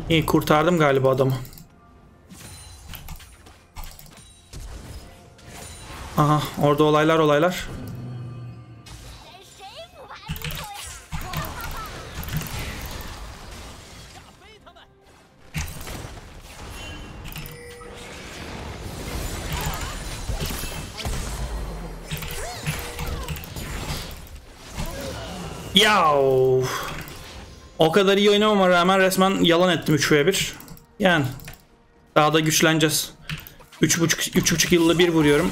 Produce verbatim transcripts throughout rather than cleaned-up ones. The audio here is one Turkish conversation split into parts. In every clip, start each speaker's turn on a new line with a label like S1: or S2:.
S1: İyi, kurtardım galiba adamı. Aha, orada olaylar olaylar. Ya o kadar iyi oynamama rağmen resmen yalan ettim üç ve bir. Yani daha da güçleneceğiz. üç buçuk üç buçuk yılda bir vuruyorum.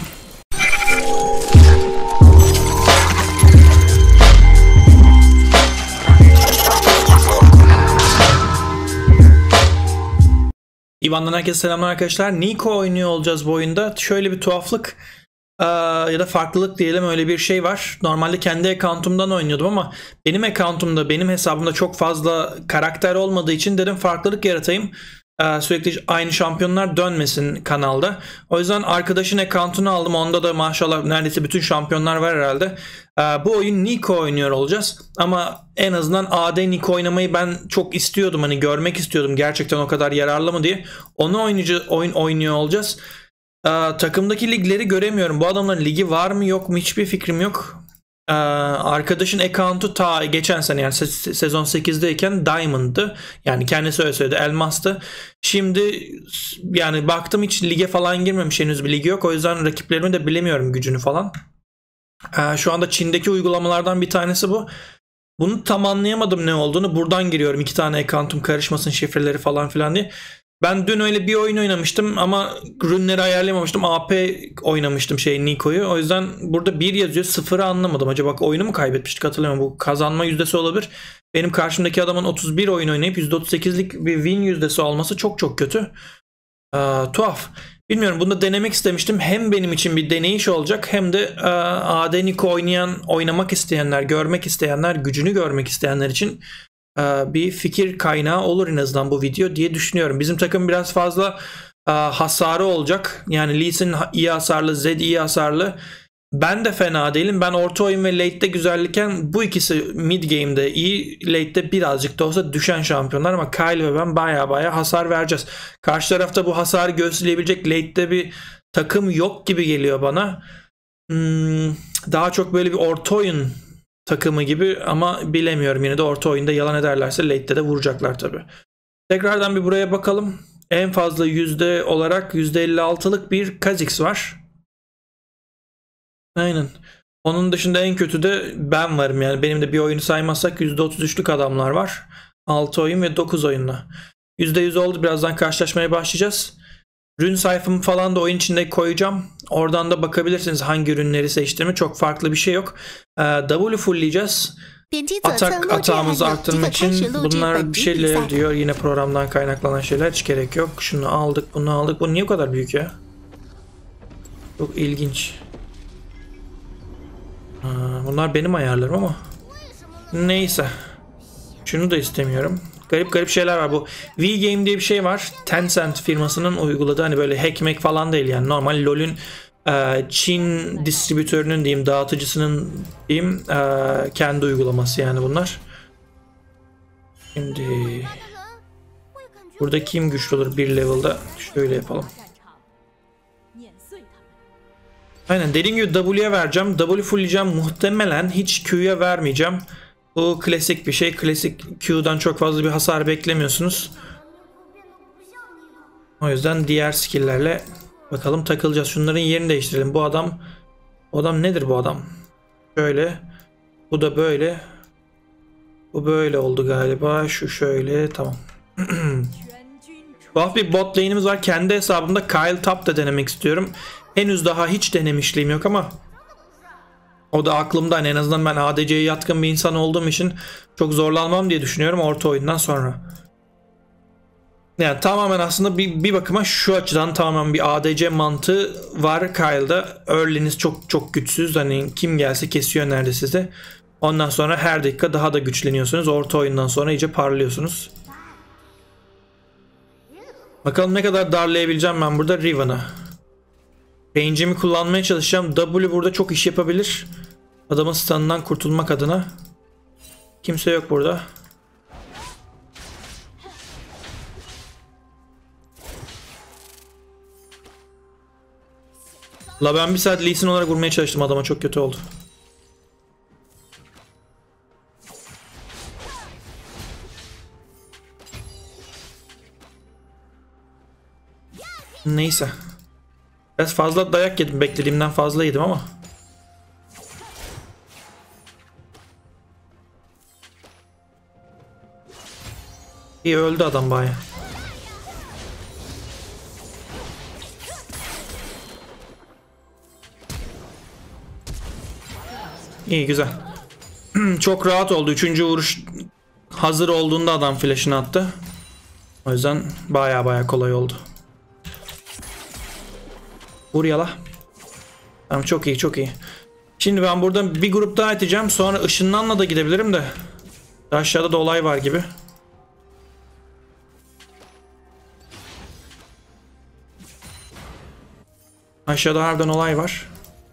S1: İvan'dan herkese selamlar arkadaşlar. Niko oynuyor olacağız bu oyunda. Şöyle bir tuhaflık ee, ya da farklılık diyelim, öyle bir şey var. Normalde kendi accountum'dan oynuyordum ama benim accountum'da, benim hesabımda çok fazla karakter olmadığı için dedim farklılık yaratayım. Ee, sürekli aynı şampiyonlar dönmesin kanalda. O yüzden arkadaşın account'unu aldım. Onda da maşallah neredeyse bütün şampiyonlar var herhalde. Ee, bu oyun Niko oynuyor olacağız. Ama en azından A D Niko oynamayı ben çok istiyordum. Hani görmek istiyordum. Gerçekten o kadar yararlı mı diye. Onu oyuncu, oyun oynuyor olacağız. Ee, takımdaki ligleri göremiyorum. Bu adamların ligi var mı yok mu hiçbir fikrim yok. Ee, arkadaşın account'u ta geçen sene, yani se- sezon sekizdeyken Diamond'dı. Yani kendisi öyle söyledi, elmastı. Şimdi yani baktım hiç lige falan girmemiş, henüz bir ligi yok. O yüzden rakiplerimi de bilemiyorum, gücünü falan. Ee, şu anda Çin'deki uygulamalardan bir tanesi bu. Bunu tam anlayamadım ne olduğunu. Buradan giriyorum, iki tane account'um karışmasın şifreleri falan filan diye. Ben dün öyle bir oyun oynamıştım ama ürünleri ayarlayamamıştım. A P oynamıştım şey Niko'yu. O yüzden burada bir yazıyor, sıfırı anlamadım. Acaba oyunu mu kaybetmiştik, hatırlamıyorum. Bu kazanma yüzdesi olabilir. Benim karşımdaki adamın otuz bir oyun oynayıp yüzde otuz sekizlik bir win yüzdesi olması çok çok kötü. Ee, tuhaf. Bilmiyorum, bunu da denemek istemiştim. Hem benim için bir deneyiş olacak hem de e, A D Niko oynayan, oynamak isteyenler, görmek isteyenler, gücünü görmek isteyenler için bir fikir kaynağı olur en azından bu video diye düşünüyorum. Bizim takım biraz fazla hasarı olacak. Yani Lee Sin iyi hasarlı, Zed iyi hasarlı. Ben de fena değilim. Ben orta oyun ve late'de güzellikken bu ikisi mid game'de iyi, late'de birazcık da olsa düşen şampiyonlar ama Kyle ve ben baya baya hasar vereceğiz. Karşı tarafta bu hasarı göğüsleyebilecek late'de bir takım yok gibi geliyor bana. Hmm, daha çok böyle bir orta oyun takımı gibi ama bilemiyorum, yine de orta oyunda yalan ederlerse late'de de vuracaklar tabi. Tekrardan bir buraya bakalım. En fazla yüzde olarak yüzde elli altılık bir Kha'Zix var. Aynen. Onun dışında en kötü de ben varım, yani benim de bir oyunu saymazsak yüzde otuz üçlük adamlar var. altı oyun ve dokuz oyunla. yüzde yüz oldu, birazdan karşılaşmaya başlayacağız. Ürün sayfamı falan da oyun içinde koyacağım. Oradan da bakabilirsiniz hangi ürünleri seçtiğimi. Çok farklı bir şey yok. Ee, W fullleyeceğiz. Atak atağımızı arttırmak için bunlar bir şeyler diyor. Yine programdan kaynaklanan şeyler, hiç gerek yok. Şunu aldık, bunu aldık. Bu niye bu kadar büyük ya? Çok ilginç. Ha, bunlar benim ayarlarım ama. Neyse. Şunu da istemiyorum. Garip garip şeyler var. Bu V-Game diye bir şey var. Tencent firmasının uyguladığı, hani böyle hackmek falan değil yani. Normal LoL'ün e, Çin distribütörünün diyeyim, dağıtıcısının diyeyim e, kendi uygulaması yani bunlar. Şimdi burada kim güçlü olur bir level'da? Şöyle yapalım. Aynen, dediğim gibi W'ye vereceğim. W fullleyeceğim. Muhtemelen hiç Q'ya vermeyeceğim. Bu klasik bir şey. Klasik Q'dan çok fazla bir hasar beklemiyorsunuz. O yüzden diğer skill'lerle bakalım takılacağız. Şunların yerini değiştirelim. Bu adam, bu adam nedir bu adam? Şöyle. Bu da böyle. Bu böyle oldu galiba. Şu şöyle. Tamam. Tuhaf bir bot lane'imiz var. Kendi hesabımda Kyle Top da denemek istiyorum. Henüz daha hiç denemişliğim yok ama o da aklımda. En azından ben A D C'ye yatkın bir insan olduğum için çok zorlanmam diye düşünüyorum orta oyundan sonra. Yani tamamen aslında bir, bir bakıma şu açıdan tamamen bir A D C mantığı var Kyle'da. Early'niz çok çok güçsüz. Hani kim gelse kesiyor nerede sizi. Ondan sonra her dakika daha da güçleniyorsunuz. Orta oyundan sonra iyice parlıyorsunuz. Bakalım ne kadar darlayabileceğim ben burada Riven'ı. Range'imi kullanmaya çalışacağım. W burada çok iş yapabilir. Adamın stun'ından kurtulmak adına. Kimse yok burada. La ben bir saat Lee Sin olarak vurmaya çalıştım adama, çok kötü oldu. Neyse. Biraz fazla dayak yedim, beklediğimden fazla yedim ama. İyi, öldü adam baya. İyi, güzel. Çok rahat oldu. Üçüncü vuruş hazır olduğunda adam flash'ını attı. O yüzden baya baya kolay oldu. Vur yala. Tamam, çok iyi çok iyi. Şimdi ben buradan bir grup daha iteceğim. Sonra ışınlanla da gidebilirim de. Aşağıda da olay var gibi. Aşağıda harbiden olay var.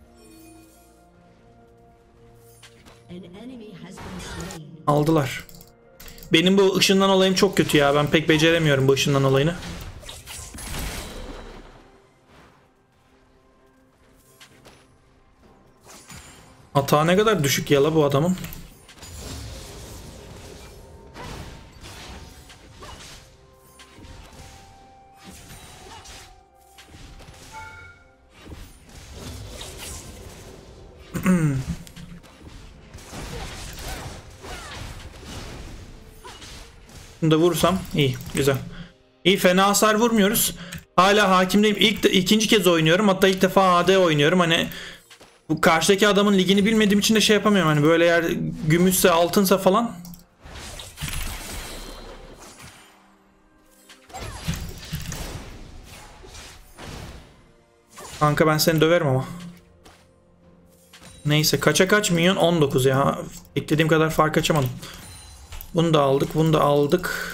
S1: Aldılar. Benim bu ışından olayım çok kötü ya. Ben pek beceremiyorum bu ışından olayını. Hata ne kadar düşük yala bu adamın. Bunu da vursam iyi, güzel. İyi, fena hasar vurmuyoruz. Hala hakimdeyim. İlk de, ikinci kez oynuyorum. Hatta ilk defa A D oynuyorum. Hani bu karşıdaki adamın ligini bilmediğim için de şey yapamıyorum. Hani böyle eğer gümüşse, altınsa falan. Kanka ben seni döverim ama. Neyse, kaça kaç milyon? on dokuz ya. Beklediğim kadar fark açamadım. Bunu da aldık, bunu da aldık.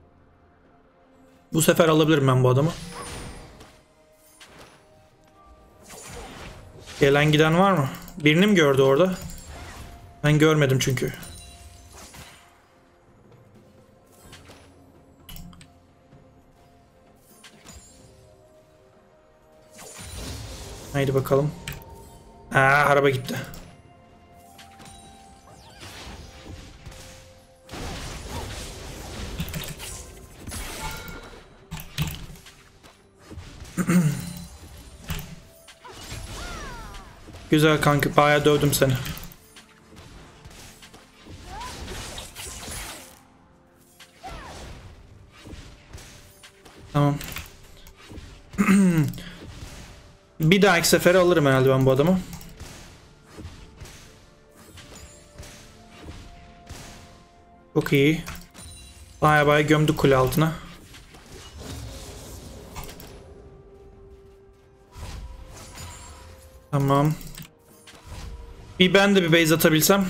S1: Bu sefer alabilirim ben bu adamı. Gelen giden var mı? Birini mi gördü orada? Ben görmedim çünkü. Haydi bakalım. Aa, araba gitti. Güzel kanka, bayağı dövdüm seni. Tamam. Bir dahaki sefere alırım herhalde ben bu adamı. Çok iyi. Baya baya gömdük kule altına. Tamam. Bir ben de bir base atabilsem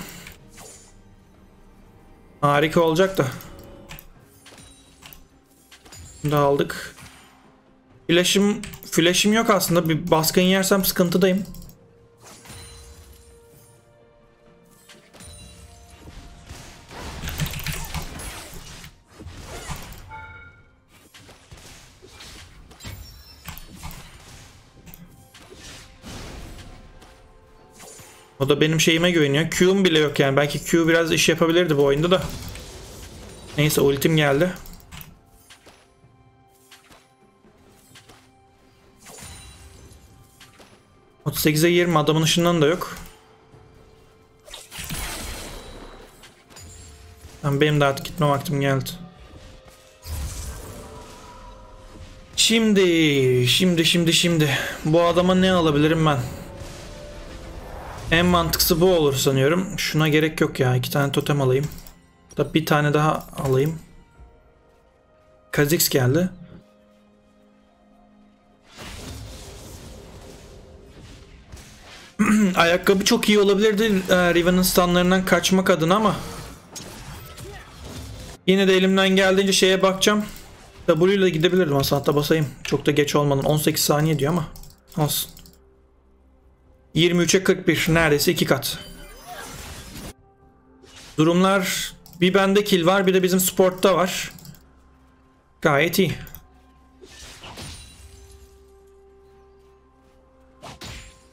S1: harika olacak da. Bunu da aldık. Flash'ım, flash'ım yok aslında. Bir baskın yersem sıkıntıdayım. O da benim şeyime güveniyor. Q'um bile yok yani. Belki Q biraz iş yapabilirdi bu oyunda da. Neyse, ultim geldi. otuz sekize yirmi, adamın ışından da yok. Tamam, benim de artık gitme vaktim geldi. Şimdi, şimdi, şimdi, şimdi. Bu adama ne alabilirim ben? En mantıklısı bu olur sanıyorum. Şuna gerek yok ya. İki tane totem alayım. Da bir tane daha alayım. Kha'Zix geldi. Ayakkabı çok iyi olabilirdi e, Riven'ın stunlarından kaçmak adına ama yine de elimden geldiğince şeye bakacağım. W ile gidebilirdim aslında, hatta basayım. Çok da geç olmadan. on sekiz saniye diyor ama olsun. yirmi üçe kırk bir, neredeyse iki kat. Durumlar, bir bende kill var, bir de bizim sportta var. Gayet iyi.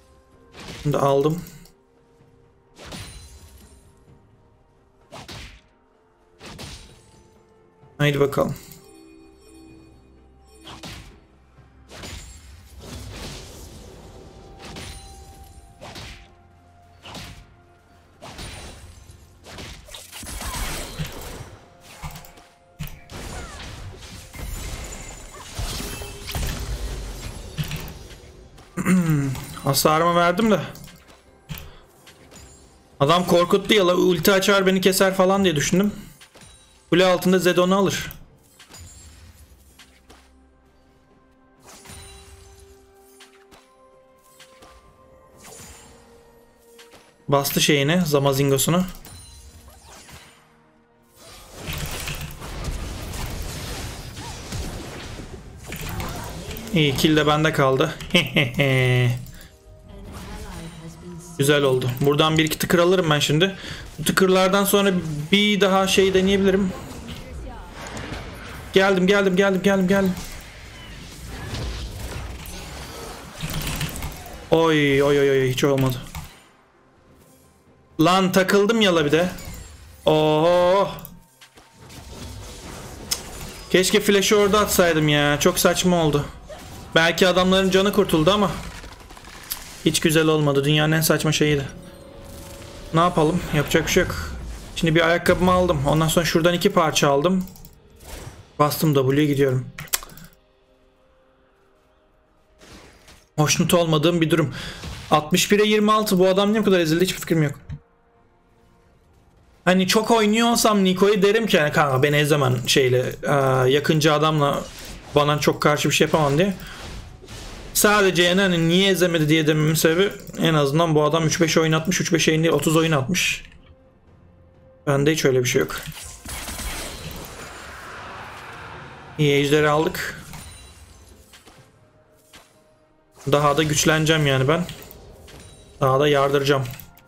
S1: Şimdi aldım. Haydi bakalım. Hasarımı verdim de. Adam korkuttu ya, ulti açar beni keser falan diye düşündüm. Kule altında Zed onu alır. Bastı şeyini, Zamazingos'unu. İyi, kill de bende kaldı. Güzel oldu. Buradan bir iki tıkır alırım ben şimdi. Bu tıkırlardan sonra bir daha şey deneyebilirim. Geldim geldim geldim geldim geldim. Oy oy oy oy, hiç olmadı. Lan takıldım yala bir de. Oo. Keşke flash'ı orada atsaydım ya. Çok saçma oldu. Belki adamların canı kurtuldu ama hiç güzel olmadı. Dünyanın en saçma şeyiydi. Ne yapalım? Yapacak bir şey yok. Şimdi bir ayakkabımı aldım. Ondan sonra şuradan iki parça aldım. Bastım W'ye gidiyorum. Hoşnut olmadığım bir durum. altmış bire yirmi altı, bu adam ne kadar ezildi hiçbir fikrim yok. Hani çok oynuyorsam Niko'yu derim ki yani kanka beni ezemem şeyle, yakıncı adamla bana çok karşı bir şey yapamam diye. Sadece yani hani niye ezemedi diye dememin sebebi, en azından bu adam üç beş oyun atmış, üç beş oyun değil otuz oyun atmış. Bende hiç öyle bir şey yok. İyi, ejderi aldık. Daha da güçleneceğim yani ben. Daha da yardıracağım.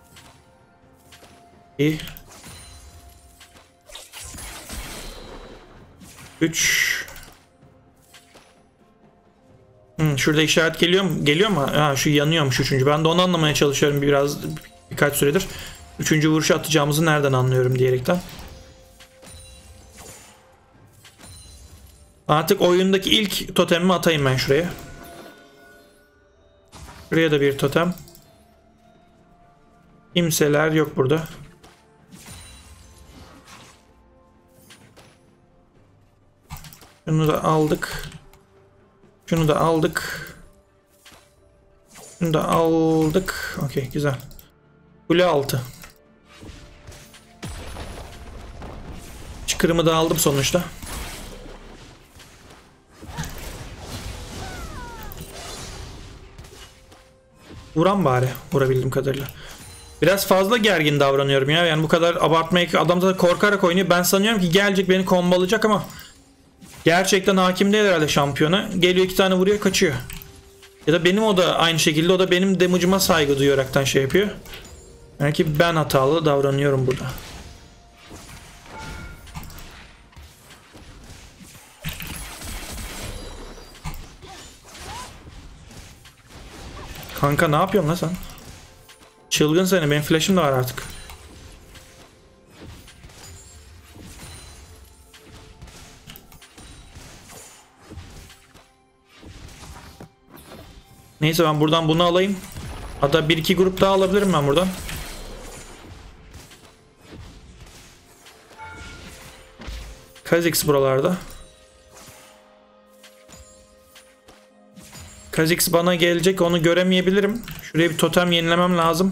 S1: İyi. üç. Hmm, şurada işaret geliyor mu? Geliyor mu? Ha, şu yanıyormuş üçüncü. Ben de onu anlamaya çalışıyorum biraz birkaç süredir. Üçüncü vuruşu atacağımızı nereden anlıyorum diyerekten. Artık oyundaki ilk totemimi atayım ben şuraya. Şuraya da bir totem. Kimseler yok burada. Şunu da aldık. Şunu da aldık. Şunu da aldık. Okey, güzel. Kule altı. Çıkırımı da aldım sonuçta. Vuran bari, vurabildiğim kadarıyla. Biraz fazla gergin davranıyorum ya. Yani bu kadar abartmaya, adam da korkarak oynuyor. Ben sanıyorum ki gelecek beni kombalayacak ama gerçekten hakim değil herhalde şampiyona. Geliyor iki tane vuruyor, kaçıyor. Ya da benim o da aynı şekilde, o da benim damage'ıma saygı duyaraktan şey yapıyor. Yani ki ben hatalı davranıyorum burada. Kanka ne yapıyorsun lan sen? Çılgın seni, benim flash'ım da var artık. Neyse, ben buradan bunu alayım. Hatta bir iki grup daha alabilirim ben buradan. Kha'Zix buralarda. Kha'Zix bana gelecek, onu göremeyebilirim. Şuraya bir totem yenilemem lazım.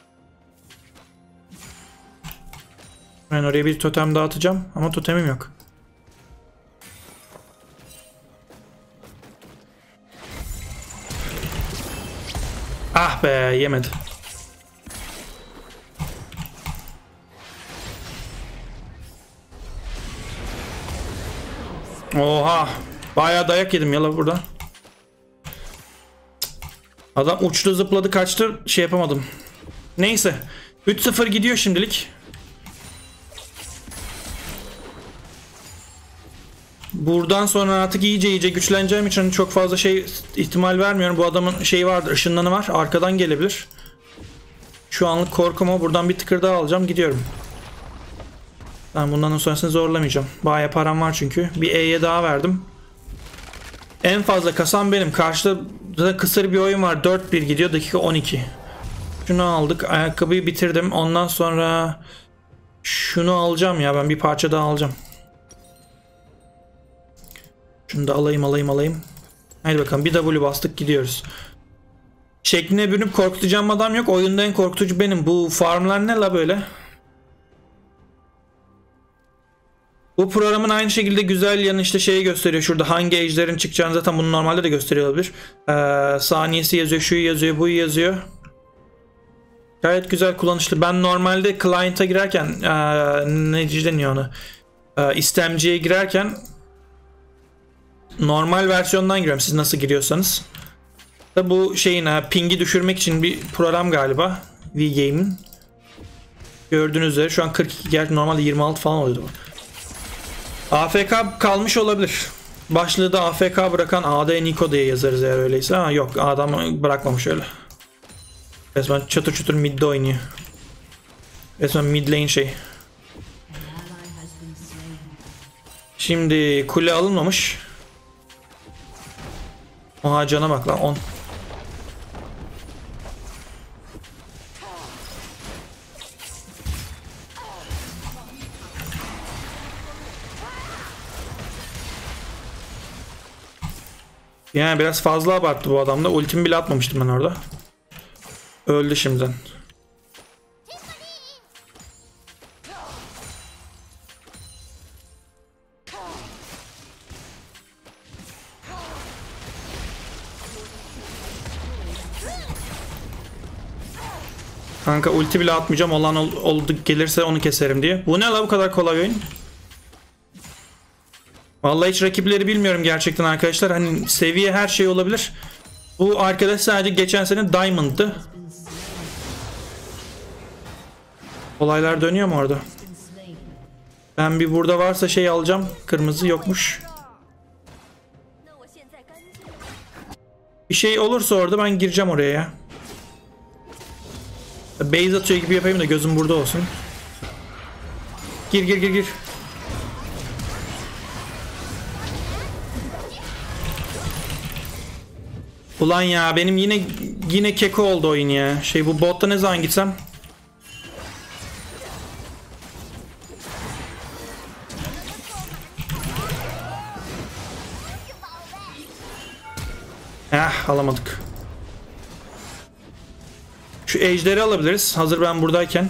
S1: Ben oraya bir totem dağıtacağım ama totemim yok. Ah be, yemedi. Oha, bayağı dayak yedim yala burada. Adam uçtu, zıpladı, kaçtı, şey yapamadım. Neyse, üç sıfır gidiyor şimdilik. Buradan sonra artık iyice iyice güçleneceğim için çok fazla şey ihtimal vermiyorum. Bu adamın şeyi vardır, ışınlanı var, arkadan gelebilir. Şu anlık korkum o. Buradan bir tıkır daha alacağım. Gidiyorum. Ben bundan sonrasını zorlamayacağım. Bayağı param var çünkü. Bir E'ye daha verdim. En fazla kasan benim. Karşıda da kısır bir oyun var. dört bir gidiyor. Dakika on iki. Şunu aldık. Ayakkabıyı bitirdim. Ondan sonra şunu alacağım ya. Ben bir parça daha alacağım. Şunu da alayım alayım alayım. Haydi bakalım. Bir W bastık gidiyoruz. Şekline bürünüp korkutacağım adam yok. Oyunda en korkutucu benim. Bu farmlar ne la böyle? Bu programın aynı şekilde güzel yanı işte şeyi gösteriyor. Şurada hangi ejderin çıkacağını zaten bunu normalde de gösteriyor olabilir. Ee, saniyesi yazıyor, şu yazıyor, bu yazıyor. Gayet güzel kullanışlı. Ben normalde client'a girerken ee, ne deniyor onu? Ee, istemciye girerken normal versiyondan giriyorum. Siz nasıl giriyorsanız. Da bu şeyin ping'i düşürmek için bir program galiba. V-Game'in. Gördüğünüz üzere şu an kırk iki, gerçi normalde yirmi altı falan oluyordu bu. A F K kalmış olabilir. Başlığı da A F K bırakan A D Niko diye yazarız eğer öyleyse. Ha, yok adam bırakmamış öyle. Resmen çatır çatır midde oynuyor. Resmen mid lane şey. Şimdi kule alınmamış. Oha cana bak lan on. Yani biraz fazla abarttı bu adam da. Ultimi bile atmamıştım ben orada. Öldü şimdiden. Kanka ulti bile atmayacağım. Olan ol, oldu gelirse onu keserim diye. Bu ne la bu kadar kolay oyun? Vallahi hiç rakipleri bilmiyorum gerçekten arkadaşlar. Hani seviye her şey olabilir. Bu arkadaş sadece geçen sene Diamond'dı. Olaylar dönüyor mu orada? Ben bir burada varsa şey alacağım. Kırmızı yokmuş. Bir şey olursa orada ben gireceğim oraya ya. Base atıyor gibi yapayım da gözüm burada olsun. Gir gir gir gir. Ulan ya benim yine yine keko oldu oyun ya. Şey bu botta ne zaman gitsem? Eh alamadık. Şu ejderi alabiliriz. Hazır ben buradayken.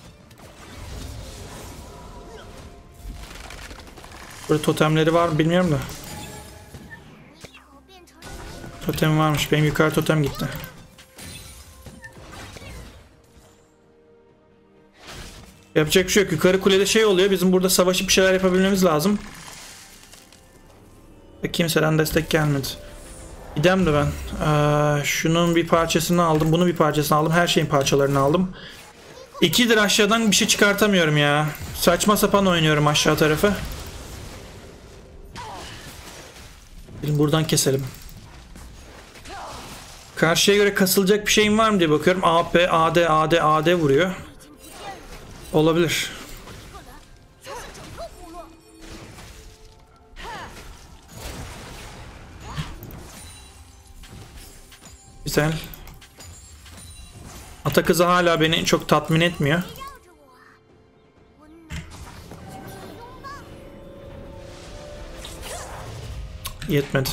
S1: Burada totemleri var mı bilmiyorum da. Totem varmış. Benim yukarı totem gitti. Yapacak bir şey yok. Yukarı kulede şey oluyor. Bizim burada savaşıp bir şeyler yapabilmemiz lazım. Ve kimseden destek gelmedi. Gidem de ben. Ee, şunun bir parçasını aldım. Bunun bir parçasını aldım. Her şeyin parçalarını aldım. İkidir aşağıdan bir şey çıkartamıyorum ya. Saçma sapan oynuyorum aşağı tarafı. Buradan keselim. Karşıya göre kasılacak bir şeyim var mı diye bakıyorum. A P, A D, A D, A D vuruyor. Olabilir. Güzel. Atak hızı hala beni çok tatmin etmiyor. Yetmedi.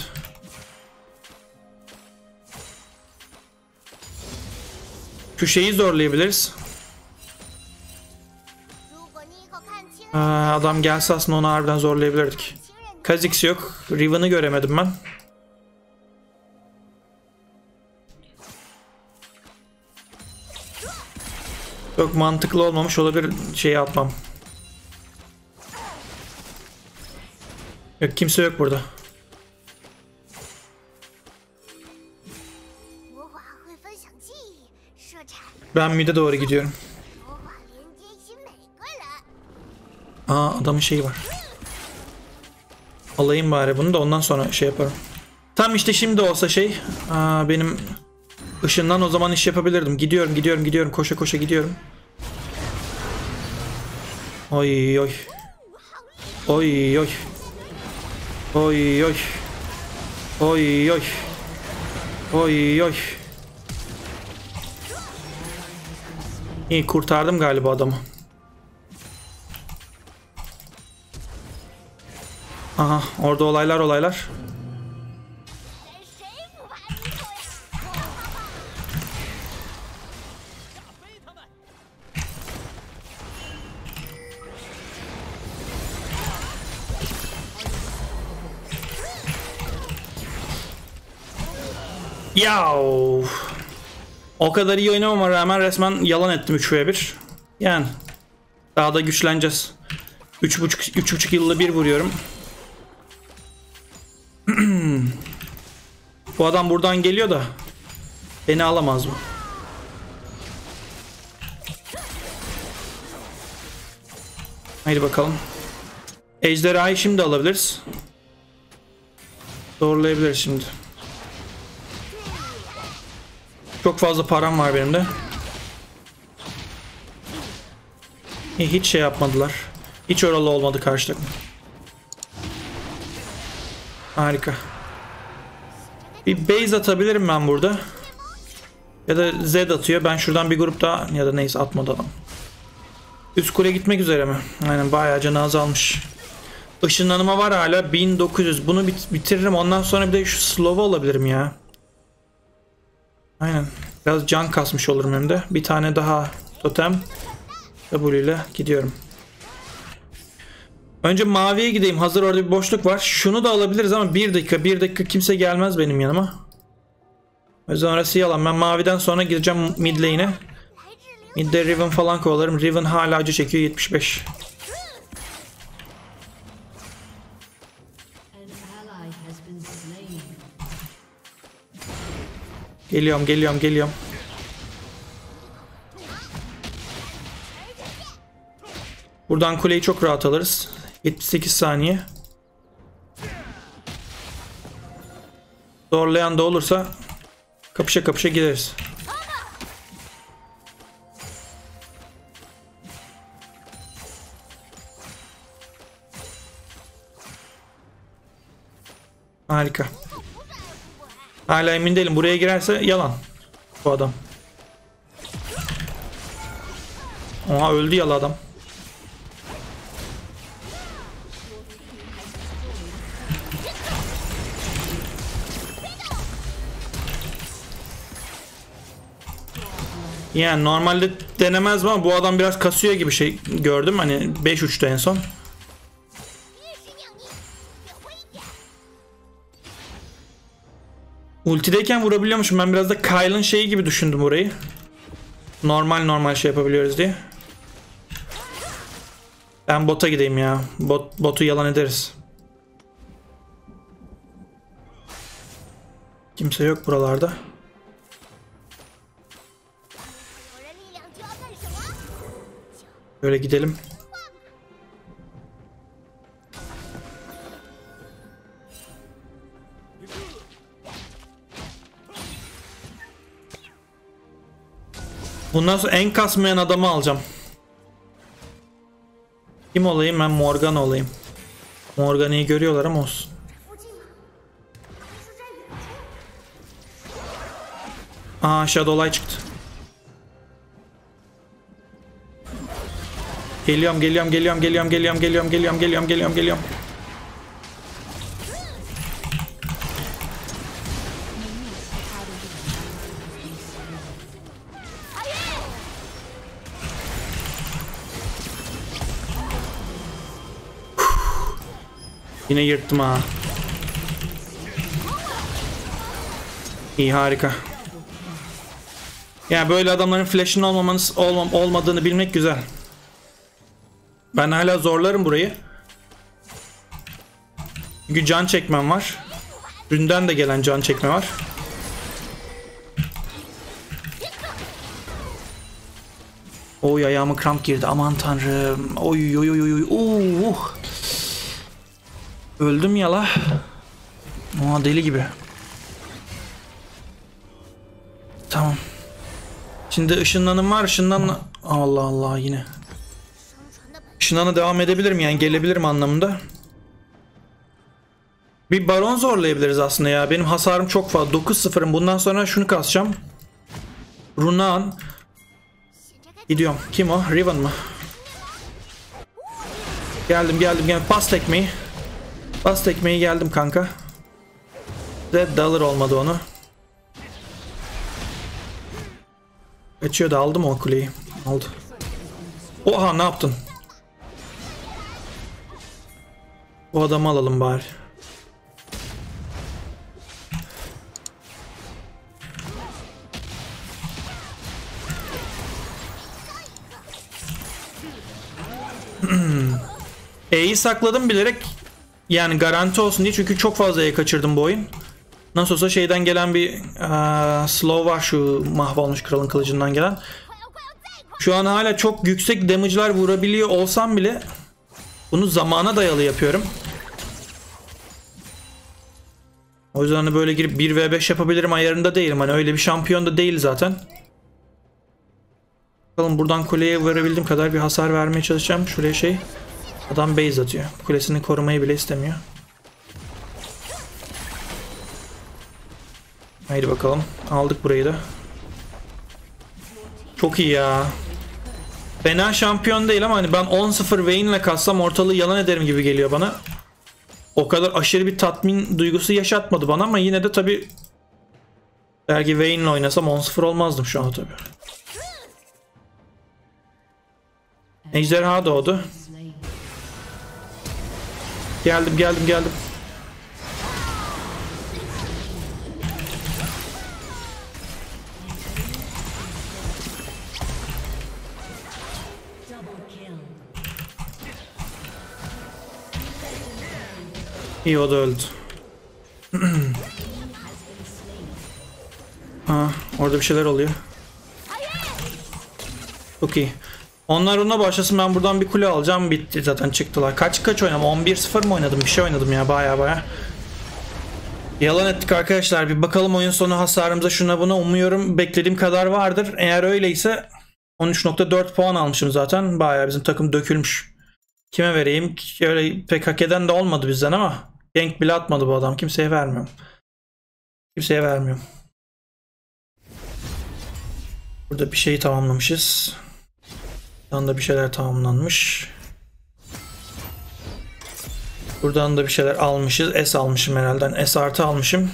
S1: Şu şeyi zorlayabiliriz. Aa, adam gelse aslında onu harbiden zorlayabilirdik. Kha'Zix yok. Riven'ı göremedim ben. Çok mantıklı olmamış olabilir şeyi atmam. Yok kimse yok burada. Ben mid'e doğru gidiyorum. Aa adamın şeyi var. Alayım bari bunu da ondan sonra şey yaparım. Tam işte şimdi olsa şey aa, benim Işından o zaman iş yapabilirdim. Gidiyorum gidiyorum gidiyorum. Koşa koşa gidiyorum. Oy oy. Oy oy. Oy oy. Oy oy. Oy oy. İyi, kurtardım galiba adamı. Aha, orada olaylar olaylar. Ya o kadar iyi oynamama rağmen resmen yalan ettim üç ve bir. Yani daha da güçleneceğiz. üç buçuk üç buçuk yılda bir vuruyorum. Bu adam buradan geliyor da beni alamaz mı? Haydi bakalım. Ejderhayı şimdi alabiliriz. Zorlayabiliriz şimdi. Çok fazla param var benim de. Hiç şey yapmadılar. Hiç oralı olmadı karşı takım. Harika. Bir base atabilirim ben burada. Ya da Z atıyor. Ben şuradan bir grup daha, ya da neyse atmadı adam. Üst kule gitmek üzere mi? Aynen, bayağı canı azalmış. Işınlanma var hala bin dokuz yüz. Bunu bit bitiririm. Ondan sonra bir de şu slow'u alabilirim ya. Aynen. Biraz can kasmış olurum hem de. Bir tane daha totem. W ile gidiyorum. Önce maviye gideyim. Hazır orada bir boşluk var. Şunu da alabiliriz ama bir dakika. Bir dakika kimse gelmez benim yanıma. O yüzden orası yalan. Ben maviden sonra gideceğim mid lane'e. Mid'de Riven falan kovalarım. Riven hala acı çekiyor, yetmiş beş. Geliyorum geliyorum geliyorum. Buradan kuleyi çok rahat alırız. yetmiş sekiz saniye. Zorlayan da olursa kapışa kapışa gideriz. Harika. Hala emin değilim. Buraya girerse yalan bu adam. Oha, öldü yalan adam. Yani normalde denemez mi ama bu adam biraz kasıyor gibi şey gördüm. Hani beş uçtu en son. Ultideyken vurabiliyormuşum. Ben biraz da Kyle'ın şeyi gibi düşündüm burayı. Normal normal şey yapabiliyoruz diye. Ben bota gideyim ya. Bot, botu yalan ederiz. Kimse yok buralarda. Böyle gidelim. Bundan sonra en kasmayan adamı alacağım. Kim olayım? Ben Morgana olayım. Morgana'yı görüyorlar ama olsun. Aa, aşağıda olay çıktı. Geliyorum geliyorum geliyorum geliyorum geliyorum geliyorum geliyorum geliyorum geliyorum geliyorum. Yine yırttım ha. İyi, harika. Yani böyle adamların flash'ın olmamanız olmam olmadığını bilmek güzel. Ben hala zorlarım burayı. Çünkü can çekmem var. Dünden de gelen can çekme var. Oy, ayağıma kramp girdi. Aman tanrım. Oy oy oy oy. Oh. Öldüm yala. Aa, deli gibi. Tamam. Şimdi ışınlanım var. Işınlan... Allah Allah yine. Işınlana devam edebilirim yani gelebilirim anlamında. Bir baron zorlayabiliriz aslında ya. Benim hasarım çok fazla. dokuz sıfırım. Bundan sonra şunu kasacağım. Runan. Gidiyorum. Kim o? Riven mı? Geldim geldim geldim. Pas tekmeyi. Pas tekmeyi geldim kanka. Red Dollar olmadı onu. Kaçıyor da aldım o kuleyi. Aldı. Oha ne yaptın? Bu adamı alalım bari. E'yi sakladım bilerek yani garanti olsun diye çünkü çok fazla E kaçırdım bu oyun. Nasıl olsa şeyden gelen bir uh, slow var şu mahvolmuş kralın kılıcından gelen. Şu an hala çok yüksek damage'lar vurabiliyor olsam bile bunu zamana dayalı yapıyorum. O yüzden hani böyle girip bir ve beş yapabilirim ayarında değilim. Hani öyle bir şampiyon da değil zaten. Bakalım buradan kuleye verebildiğim kadar bir hasar vermeye çalışacağım. Şuraya şey. Adam base atıyor. Kulesini korumayı bile istemiyor. Haydi bakalım. Aldık burayı da. Çok iyi ya. Fena şampiyon değil ama hani ben on sıfır Vayne ile kassam ortalığı yalan ederim gibi geliyor bana. O kadar aşırı bir tatmin duygusu yaşatmadı bana ama yine de tabi belki Vayne ile oynasam on sıfır olmazdım şu an tabi. Ejderha doğdu. Geldim geldim geldim. İyi o da öldü. Ha, orada bir şeyler oluyor. Çok iyi. Onlar ona başlasın ben buradan bir kule alacağım bitti zaten çıktılar. Kaç kaç oynadım? on bir sıfır mı oynadım? Bir şey oynadım ya baya baya. Yalan ettik arkadaşlar. Bir bakalım oyun sonu hasarımıza şuna buna. Umuyorum beklediğim kadar vardır. Eğer öyleyse on üç nokta dört puan almışım zaten. Baya bizim takım dökülmüş. Kime vereyim? Öyle pek hak eden de olmadı bizden ama gank bile atmadı bu adam. Kimseye vermiyorum. Kimseye vermiyorum. Burada bir şeyi tamamlamışız. Buradan da bir şeyler tamamlanmış. Buradan da bir şeyler almışız. S almışım herhalde. S artı almışım.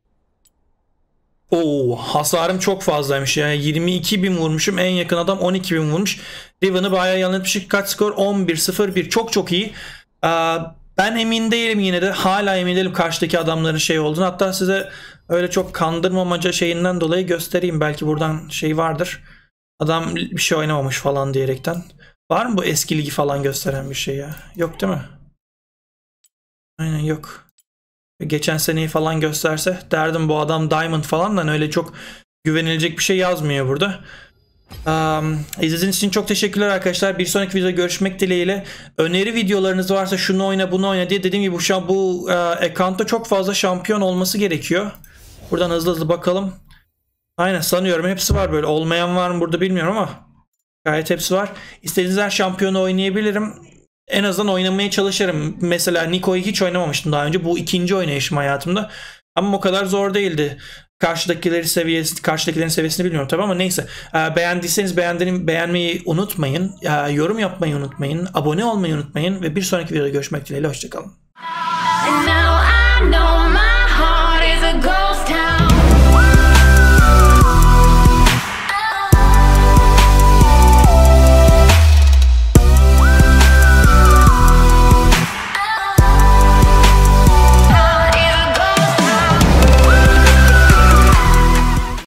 S1: Oo, hasarım çok fazlaymış ya. yirmi iki bin vurmuşum. En yakın adam on iki bin vurmuş. Riven'ı bayağı yanıltmışım. Kaç skor? on bir sıfır bir. Çok çok iyi. Ee, ben emin değilim yine de. Hala emin değilim karşıdaki adamların şey olduğunu. Hatta size öyle çok kandırmamaca şeyinden dolayı göstereyim. Belki buradan şey vardır. Adam bir şey oynamamış falan diyerekten. Var mı bu eski ligi falan gösteren bir şey ya? Yok değil mi? Aynen yok. Geçen seneyi falan gösterse derdim bu adam Diamond falan da öyle çok güvenilecek bir şey yazmıyor burada. Um, izlediğiniz için çok teşekkürler arkadaşlar. Bir sonraki videoda görüşmek dileğiyle. Öneri videolarınız varsa şunu oyna bunu oyna diye dediğim gibi bu, şu bu uh, account'ta çok fazla şampiyon olması gerekiyor. Buradan hızlı hızlı bakalım. Aynen sanıyorum hepsi var böyle. Olmayan var mı burada bilmiyorum ama gayet hepsi var. İstediğiniz her şampiyonu oynayabilirim. En azından oynamaya çalışırım. Mesela Niko'yu hiç oynamamıştım daha önce. Bu ikinci oynayışım hayatımda. Ama o kadar zor değildi. Karşıdakileri seviyesi, karşıdakilerin seviyesini bilmiyorum tabii ama neyse. Beğendiyseniz beğendiğini, beğenmeyi unutmayın. Yorum yapmayı unutmayın. Abone olmayı unutmayın. Ve bir sonraki videoda görüşmek dileğiyle. Hoşçakalın.